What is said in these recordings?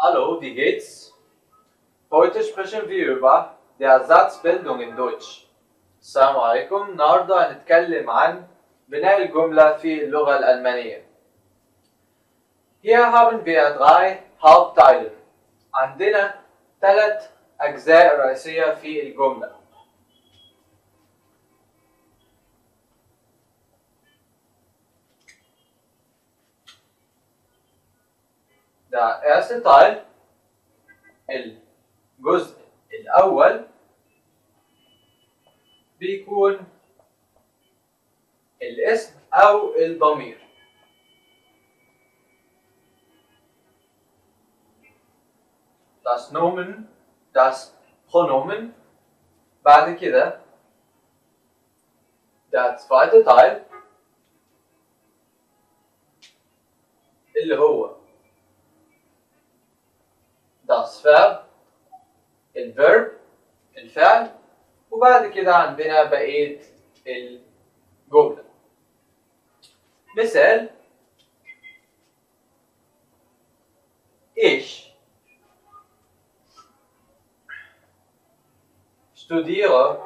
Hallo, wie geht's? Heute sprechen wir über die Ersatzbildung in Deutsch. السلام عليكم. النهارده هنتكلم عن بناء الجملة في اللغة الألمانية. Hier haben wir drei Hauptteile. عندنا 3 أجزاء رئيسية في الجملة. Der erste Teil الجزء الأول بيكون الاسم أو الضمير. Das Nomen, das Pronomen. بعد كده der zweite Teil اللي هو das Verb الverb الفعل. وبعد كده عندنا بقية الجملة. مثال: Ich studiere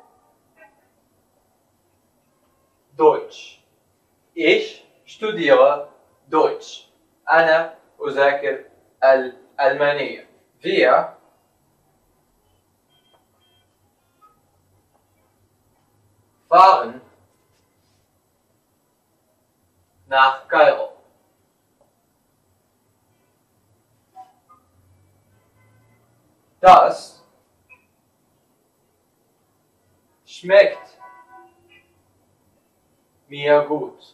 Deutsch. Ich studiere Deutsch. أنا أذاكر الألمانية. Wir fahren nach Kairo. Das schmeckt mir gut.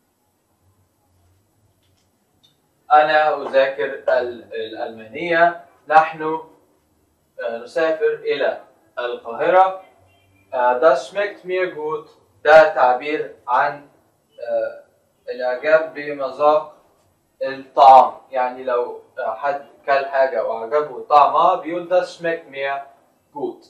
أنا أذاكر الألمانية. نحن نسافر إلى القاهرة. Das schmeckt mir gut ده تعبير عن الإعجاب بمذاق الطعام. يعني لو حد كل حاجة وعجبه طعمها بيقول das schmeckt mir gut.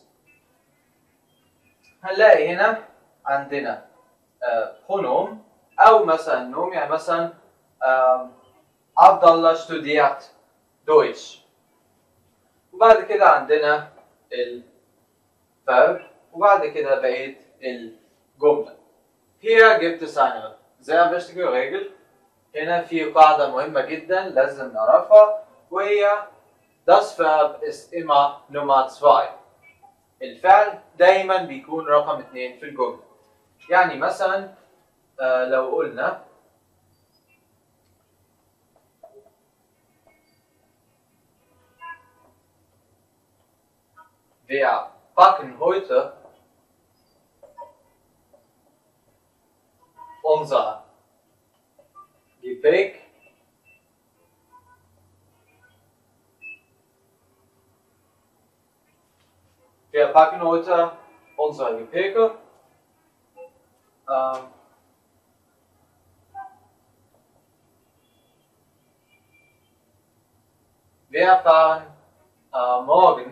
هنلاقي هنا عندنا pronomen أو مثلا نوم. يعني مثلا عبد الله studiert Deutsch. وبعد كده عندنا الverb وبعد كده بقية الجملة. Hier gibt es eine sehr wichtige Regel. هنا في قاعدة مهمة جدا لازم نعرفها وهي das Verb ist immer Nummer 2. الفعل دايما بيكون رقم 2 في الجملة. يعني مثلا لو قلنا wir packen heute unser Gepäck wir packen heute unsere Gepäcke wir fahren morgen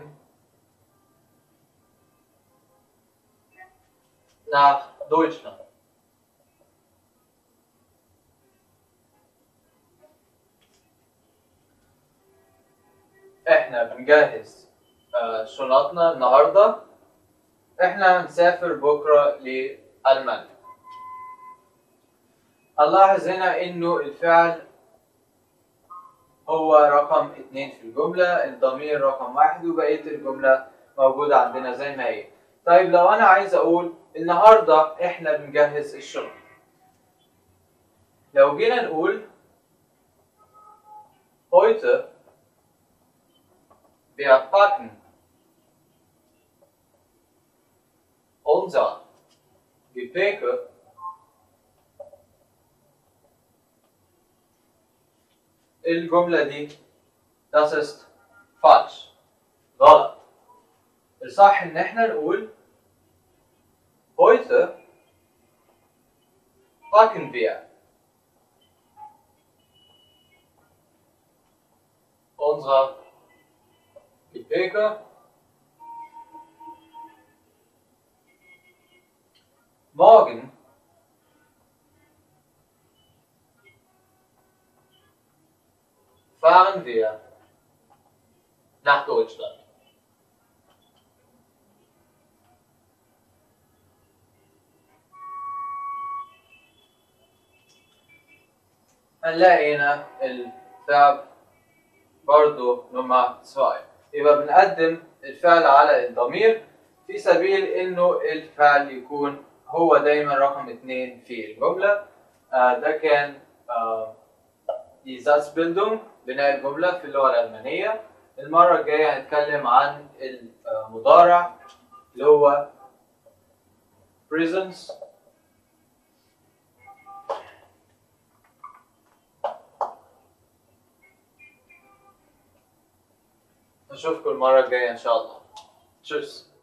nach Deutschland. احنا بنجهز شنطنا النهارده. احنا هنسافر بكره لألمانيا. هنلاحظ هنا انه الفعل هو رقم 2 في الجملة، الضمير رقم 1 وبقية الجملة موجودة عندنا زي ما هي. طيب لو انا عايز اقول النهارده احنا بنجهز الشغل، لو جينا نقول heute wir packen unser Gepäcke الجملة دي das ist falsch غلط. الصح ان احنا نقول heute packen wir unsere Gepäcke morgen fahren wir nach Deutschland. هنلاقي هنا الفعل برضو نمرة 2. يبقى بنقدم الفعل على الضمير في سبيل انه الفعل يكون هو دايما رقم 2 في الجملة. ده كان die Satzbildung بناء الجملة في اللغة الألمانية. المرة الجاية هنتكلم عن المضارع اللي هو presence. نشوفكم المرة الجاية إن شاء الله. Tschüss.